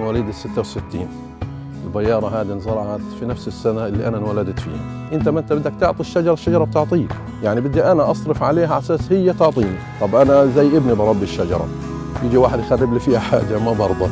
مواليد ال66. البيارة هذه انزرعت في نفس السنة اللي أنا انولدت فيها. أنت ما أنت بدك تعطي الشجرة، الشجرة بتعطيك، يعني بدي أنا أصرف عليها على أساس هي تعطيني. طب أنا زي ابني بربي الشجرة، يجي واحد يخرب لي فيها حاجة ما برضى.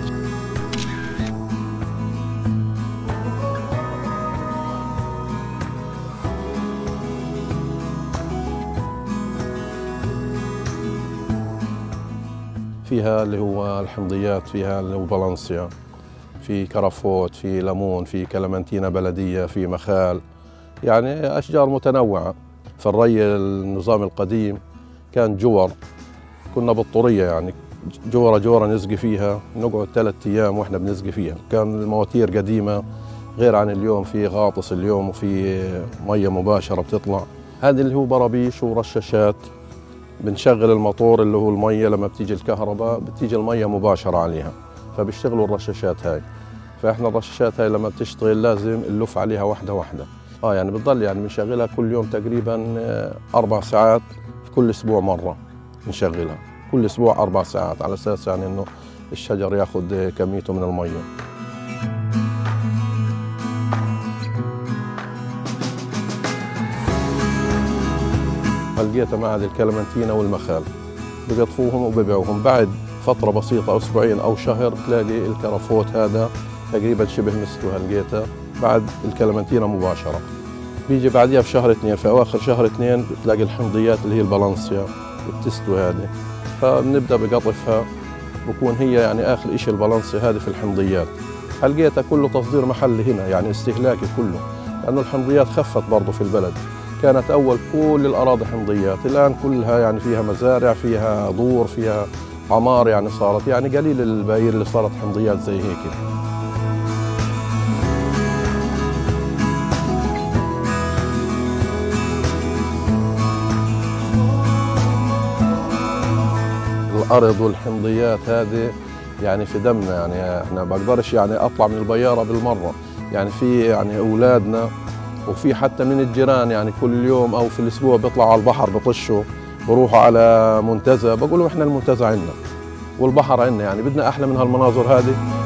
فيها اللي هو الحمضيات، فيها اللي هو بالانسيا، في كرفوت، في ليمون، في كلمنتينا بلدية، في مخال، يعني أشجار متنوعة. في الري النظام القديم كان جور، كنا بالطورية يعني جورة نسقي فيها، نقعد 3 أيام وإحنا بنسقي فيها. كان المواتير قديمة غير عن اليوم، في غاطس اليوم وفي مية مباشرة بتطلع. هذه اللي هو برابيش ورشاشات، بنشغل الموتور اللي هو المية، لما بتيجي الكهرباء بتيجي المية مباشرة عليها، فبيشتغلوا الرشاشات هاي. فإحنا الرشاشات هاي لما بتشتغل لازم نلف عليها واحدة واحدة. يعني بتضل يعني بنشغلها كل يوم تقريبا 4 ساعات، في كل أسبوع مرة بنشغلها، كل أسبوع 4 ساعات، على أساس يعني إنه الشجر ياخذ كميته من المية. لقيتها مع الكلمنتينا والمخال، بقطفوهم وببيعوهم. بعد فترة بسيطة أو أسبوعين أو شهر بتلاقي الكرفوت هذا تقريبا شبه مستوى، لقيتها بعد الكلمنتينا مباشرة. بيجي بعديها في شهر 2، في أواخر شهر 2 بتلاقي الحمضيات اللي هي البالانسيا بتستوي هذه، فبنبدأ بقطفها، بكون هي يعني آخر إشي البالانسيا هذه في الحمضيات. لقيتها كله تصدير محلي هنا، يعني استهلاكي كله، لأنه الحمضيات خفت برضه في البلد. كانت أول كل الأراضي حمضيات، الآن كلها يعني فيها مزارع، فيها دور، فيها عمار، يعني صارت يعني قليل الباير اللي صارت حمضيات زي هيك. الأرض والحمضيات هذه يعني في دمنا، يعني احنا بقدرش يعني أطلع من البيارة بالمرة، يعني في يعني أولادنا وفي حتى من الجيران يعني كل يوم أو في الأسبوع بيطلعوا على البحر بطشوا، بروحوا على منتزه، بقولوا إحنا المنتزه عنا والبحر عنا، يعني بدنا أحلى من هالمناظر هذه.